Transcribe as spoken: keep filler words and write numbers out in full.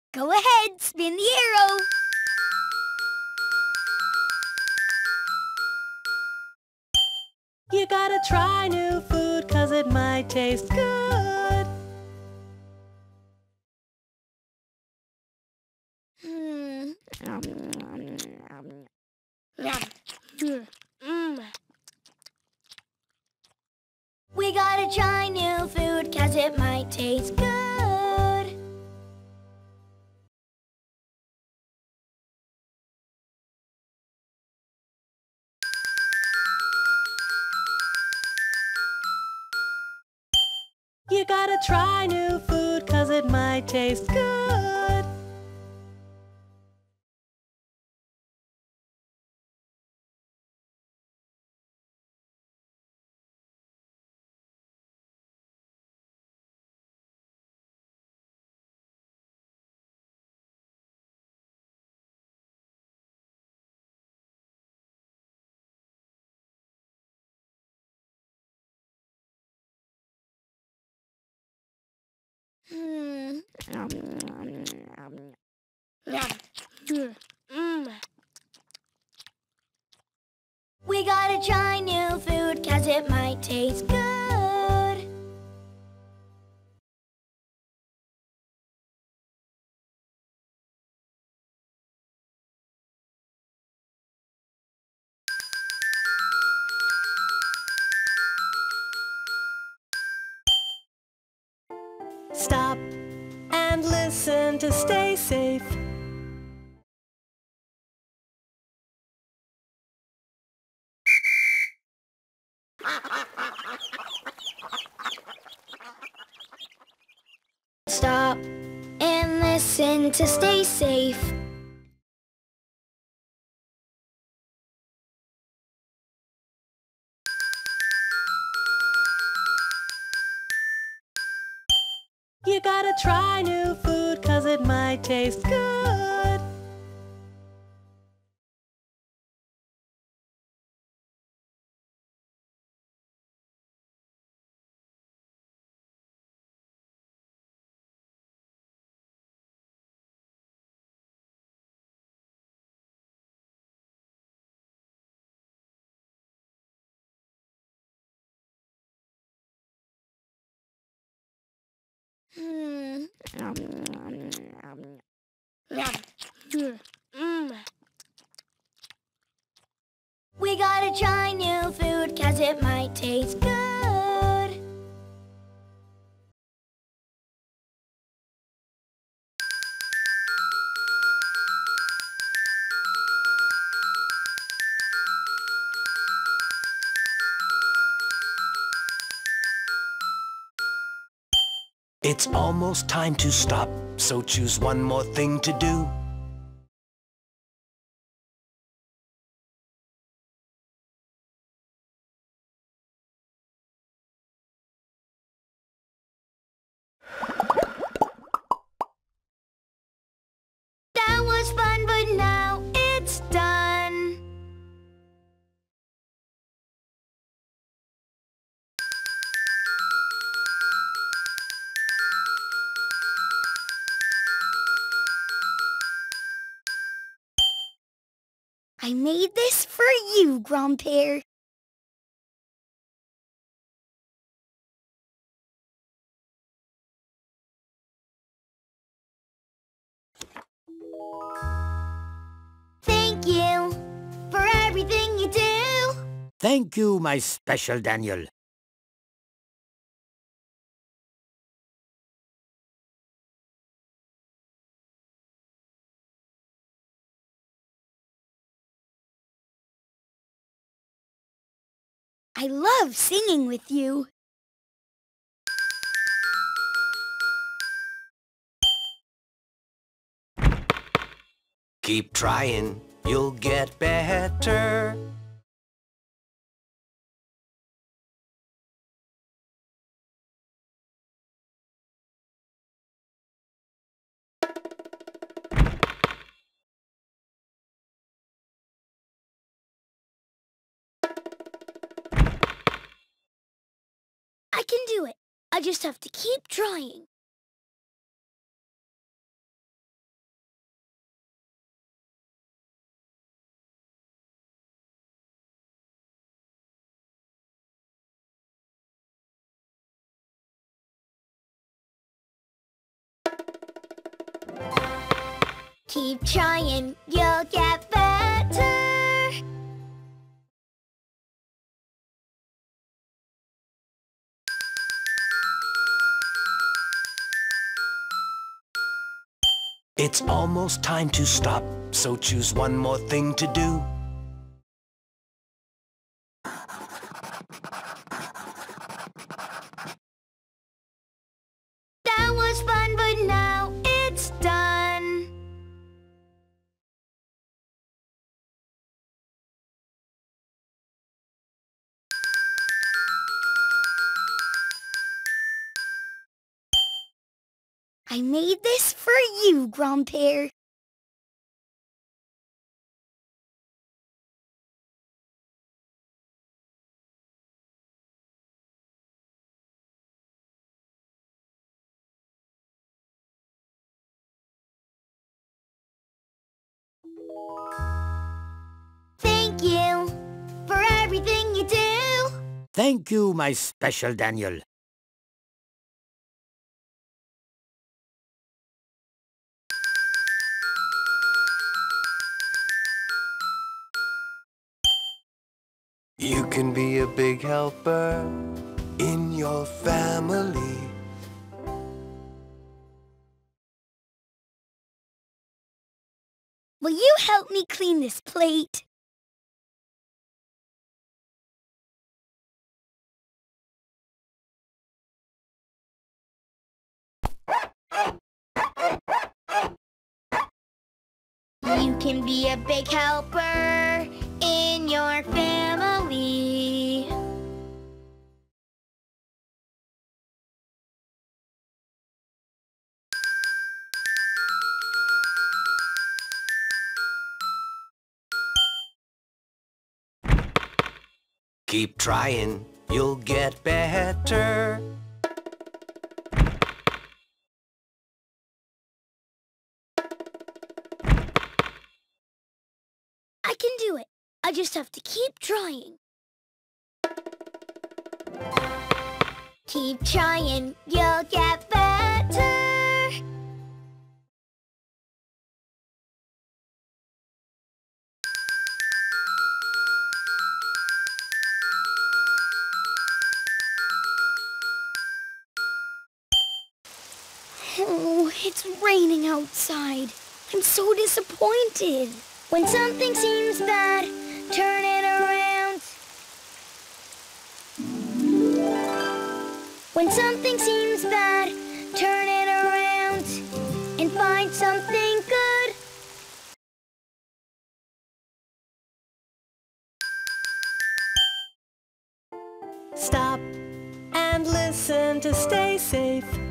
Go ahead, spin the arrow. You gotta try new food 'cause it might taste good. Hmm. Mm. We gotta try new food 'cause it might taste good. You gotta try new food 'cause it might taste good. Hmm. Mm. We gotta try new food 'cause it might taste good. Stop and listen to stay safe. Stop and listen to stay safe. You gotta try new food 'cause it might taste good. Hmm. Mm. We gotta try new food 'cause it might taste good. It's almost time to stop, so choose one more thing to do. That was fun, but now it's done. I made this for you, Grandpere. Thank you for everything you do. Thank you, my special Daniel. I love singing with you. Keep trying, you'll get better. I can do it. I just have to keep trying. Keep trying, you'll get better. It's almost time to stop, so choose one more thing to do. That was fun, but now it's done. I made this for you, Grandpere. Thank you for everything you do. Thank you, my special Daniel. You can be a big helper in your family. Will you help me clean this plate? You can be a big helper in your family. Keep trying, you'll get better. I can do it. I just have to keep trying. Keep trying, you'll get better. Oh, it's raining outside. I'm so disappointed. When something seems bad, turn it around. When something seems bad, turn it around and find something good. Stop and listen to stay safe.